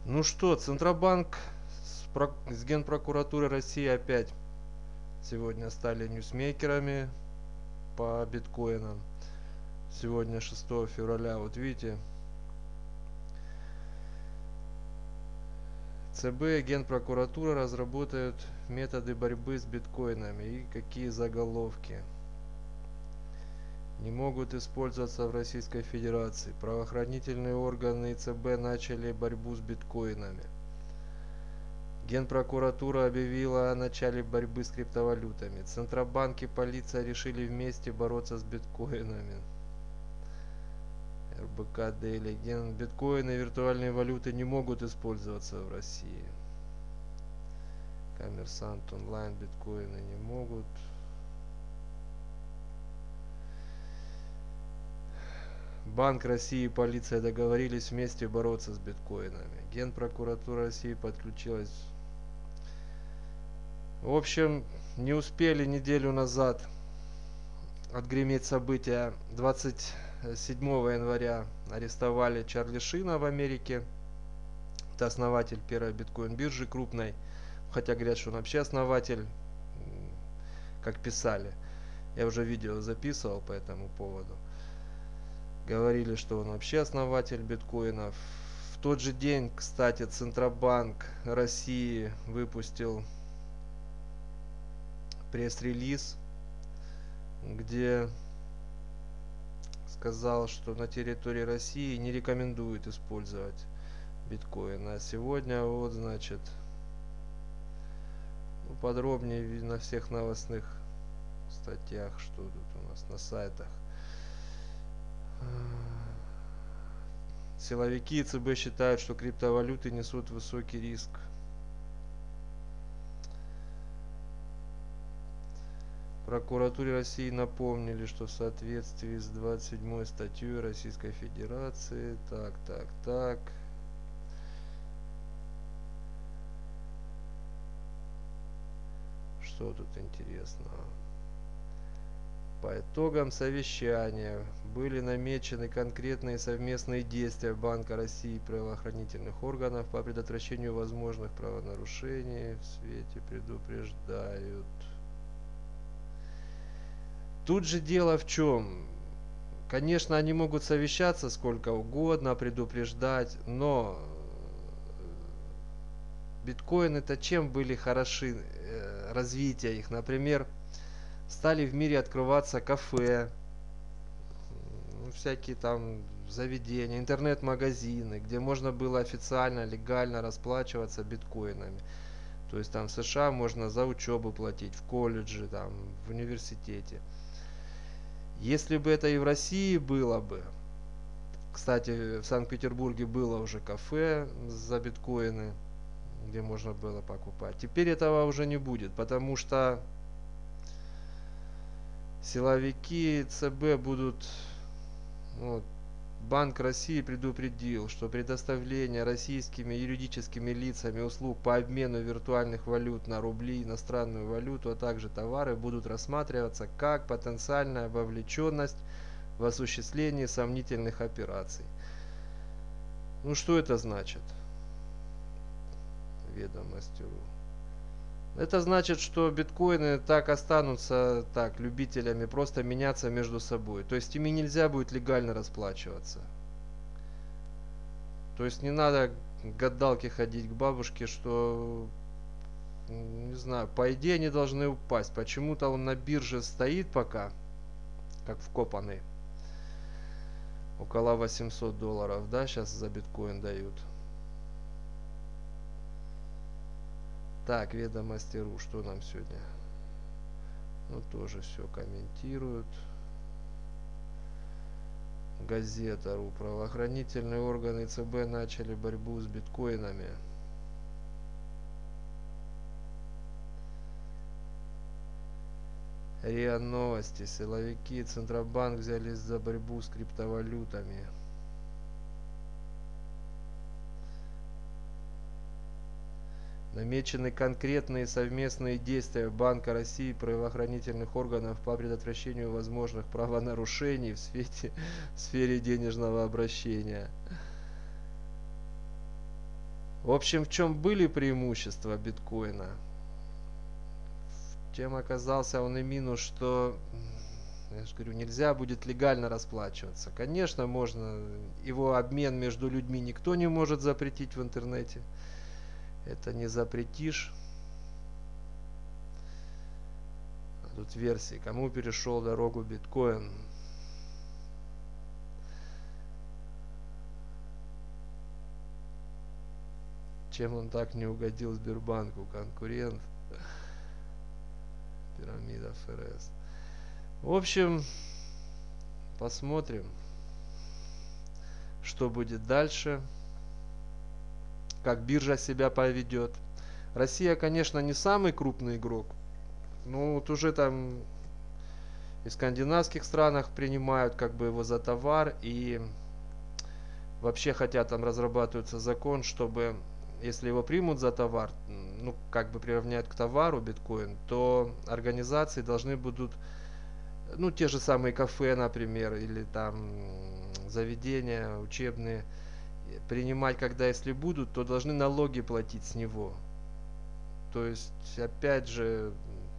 Ну что, Центробанк с Генпрокуратурой России опять сегодня стали ньюсмейкерами по биткоинам. Сегодня 6 февраля, вот видите, ЦБ и Генпрокуратура разработают методы борьбы с биткоинами. И какие заголовки. Не могут использоваться в Российской Федерации. Правоохранительные органы и ЦБ начали борьбу с биткоинами. Генпрокуратура объявила о начале борьбы с криптовалютами. Центробанк и полиция решили вместе бороться с биткоинами. РБК Дейли. Биткоины и виртуальные валюты не могут использоваться в России. Коммерсант онлайн. Биткоины не могут. Банк России и полиция договорились вместе бороться с биткоинами. Генпрокуратура России подключилась. В общем, не успели неделю назад отгреметь события. 27 января арестовали Чарли Шина в Америке. Это основатель первой биткоин-биржи крупной. Хотя говорят, что он вообще основатель, как писали. Я уже видео записывал по этому поводу. Говорили, что он вообще основатель биткоинов. В тот же день, кстати, Центробанк России выпустил пресс-релиз, где сказал, что на территории России не рекомендуют использовать биткоин. А сегодня вот, значит, подробнее на всех новостных статьях, что тут у нас на сайтах. Силовики и ЦБ считают, что криптовалюты несут высокий риск. Прокуратуре России напомнили, что в соответствии с 27 статьей Российской Федерации, так. Что тут интересного? По итогам совещания были намечены конкретные совместные действия Банка России и правоохранительных органов по предотвращению возможных правонарушений. В свете предупреждают. Тут же дело в чем? Конечно, они могут совещаться сколько угодно, предупреждать, но биткоины-то чем были хороши, развитие их? Например, стали в мире открываться кафе, всякие там заведения, интернет-магазины, где можно было официально, легально расплачиваться биткоинами. То есть там в США можно за учебу платить, в колледже, там, в университете. Если бы это и в России было бы, кстати, в Санкт-Петербурге было уже кафе за биткоины, где можно было покупать. Теперь этого уже не будет, потому что силовики ЦБ будут... Вот, Банк России предупредил, что предоставление российскими юридическими лицами услуг по обмену виртуальных валют на рубли, иностранную валюту, а также товары будут рассматриваться как потенциальная вовлеченность в осуществлении сомнительных операций. Ну что это значит? Ведомости.ру. Это значит, что биткоины так останутся так любителями просто меняться между собой. То есть ими нельзя будет легально расплачиваться. То есть не надо к гадалке ходить, к бабушке, что, не знаю, по идее они должны упасть. Почему-то он на бирже стоит пока, как вкопанный. Около $800, да, сейчас за биткоин дают. Так, Ведомости.ру, что нам сегодня? Ну, тоже все комментируют. Газета.ру. Правоохранительные органы ЦБ начали борьбу с биткоинами. РИА Новости. Силовики и Центробанк взялись за борьбу с криптовалютами. Намечены конкретные совместные действия Банка России и правоохранительных органов по предотвращению возможных правонарушений в сфере денежного обращения. В общем, в чем были преимущества биткоина? Чем оказался он и минус, что, я же говорю, нельзя будет легально расплачиваться. Конечно, можно, его обмен между людьми никто не может запретить в интернете. Это не запретишь. А тут версии, кому перешел дорогу биткоин. Чем он так не угодил Сбербанку, конкурент. Пирамида ФРС. В общем, посмотрим, что будет дальше, как биржа себя поведет. Россия, конечно, не самый крупный игрок. Ну, вот уже там и в скандинавских странах принимают как бы его за товар. И вообще хотят, там разрабатывается закон, чтобы, если его примут за товар, ну, как бы приравняют к товару биткоин, то организации должны будут, ну, те же самые кафе, например, или там заведения учебные, принимать, когда если будут, то должны налоги платить с него. То есть, опять же,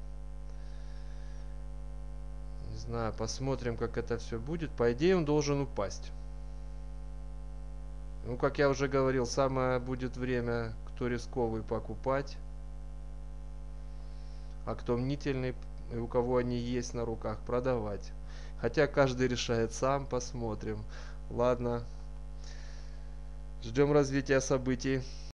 не знаю, посмотрим, как это все будет. По идее, он должен упасть. Ну, как я уже говорил, самое будет время, кто рисковый, покупать, а кто мнительный и у кого они есть на руках, продавать. Хотя каждый решает сам, посмотрим. Ладно, ждем развития событий.